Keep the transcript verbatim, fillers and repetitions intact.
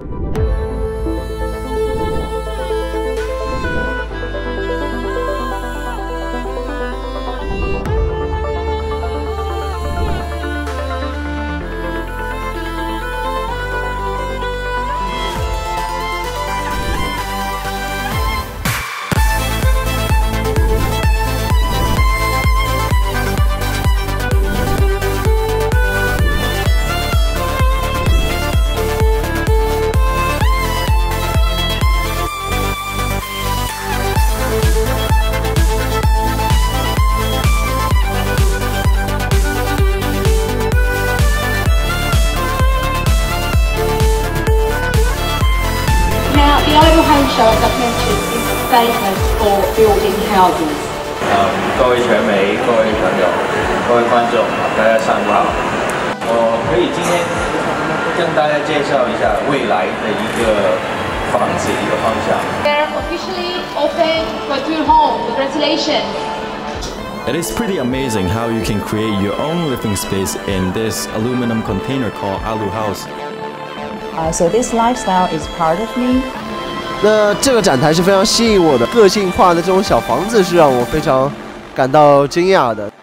The AluHouse show, as I've mentioned, is famous for building houses. 呃，各位传媒、各位朋友、各位观众，大家上午好。我可以今天跟大家介绍一下未来的一个房子一个方向。 They're officially open Couture home. Congratulations. It is pretty amazing how you can create your own living space in this aluminum container called AluHouse. Uh, so this lifestyle is part of me. 那这个展台是非常吸引我的，个性化的这种小房子是让我非常感到惊讶的。